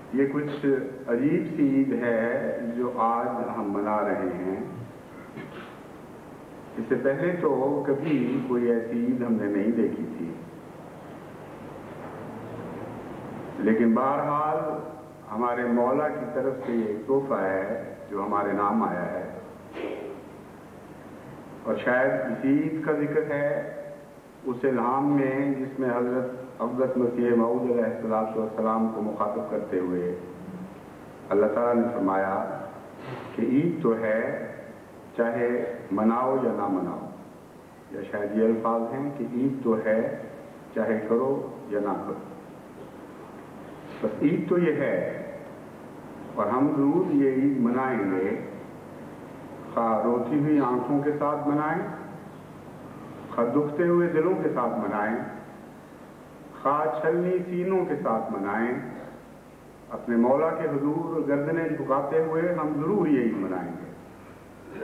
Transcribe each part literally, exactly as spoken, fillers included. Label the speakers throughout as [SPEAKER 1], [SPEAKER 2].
[SPEAKER 1] یہ کچھ عجیب سی عید ہے جو آج ہم منا رہے ہیں. اس سے پہلے تو کبھی کوئی ایسی عید ہم نے نہیں دیکھی تھی، لیکن بہرحال ہمارے مولا کی طرف سے یہ تحفہ ہے جو ہمارے نام آیا ہے، اور شاید اسی عید کا ذکر ہے اس الہام میں جس میں حضرت افضل مسیح موعود علیہ السلام کو مخاطب کرتے ہوئے اللہ تعالیٰ نے فرمایا کہ عید تو ہے، چاہے مناؤ یا نہ مناؤ. یا شاید یہ الفاظ ہیں کہ عید تو ہے، چاہے کرو یا نہ کرو. بس عید تو یہ ہے، اور ہم ضرور یہ عید منائیں گے، خواہ روتی ہوئی آنکھوں کے ساتھ منائیں، خواہ دکھتے ہوئے دلوں کے ساتھ منائیں، خواہ چھلنی سینوں کے ساتھ منائیں. اپنے مولا کے حضور گردنیں جھکاتے ہوئے ہم ضرور یہ عید منائیں گے.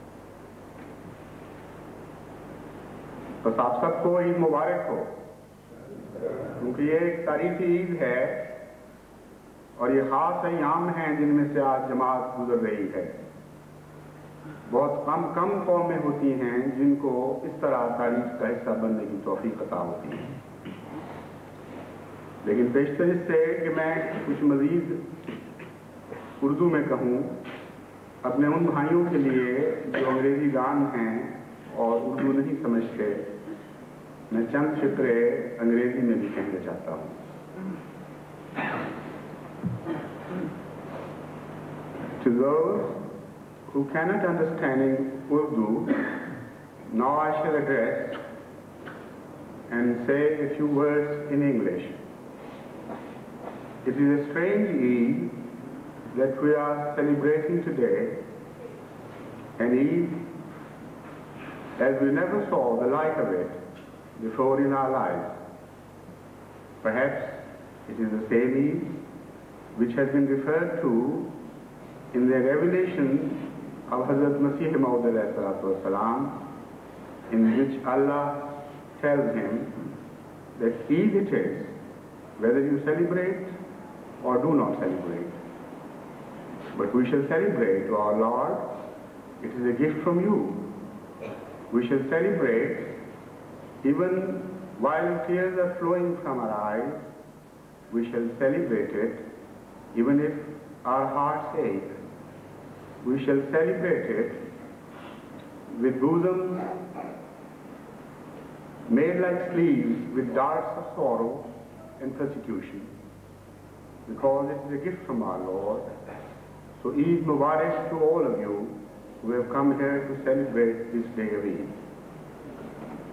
[SPEAKER 1] بس آپ سب کو عید مبارک ہو، کیونکہ یہ ایک تاریخی عید ہے اور یہ خاص ایام ہیں جن میں سے آج جماعت گزر رہی ہے. بہت کم کم قومیں ہوتی ہیں جن کو اس طرح تاریخ کا حصہ بننے کی توفیق عطا ہوتی ہے. لیکن بیشتر اس سے کہ میں کچھ مزید اردو میں کہوں، اپنے ان بھائیوں کے لیے جو انگریزی دان ہیں اور اردو نہیں سمجھتے، میں چند فقرے انگریزی میں بھی کہنا چاہتا ہوں. To those who cannot understand Urdu, now I shall address and say a few words in English. It is a strange Eid that we are celebrating today, an Eid as we never saw the like of it before in our lives. Perhaps it is the same Eid which has been referred to in the revelation of Hazrat Masih Maud alayhi salatu wasalam, in which Allah tells him that Eid it is, whether you celebrate or do not celebrate. But we shall celebrate to our Lord. It is a gift from you. We shall celebrate even while tears are flowing from our eyes. We shall celebrate it even if our hearts ache. We shall celebrate it with bosoms made like sleeves with darts of sorrow and persecution, because it is a gift from our Lord. So Eid Mubarak to all of you who have come here to celebrate this day of Eid.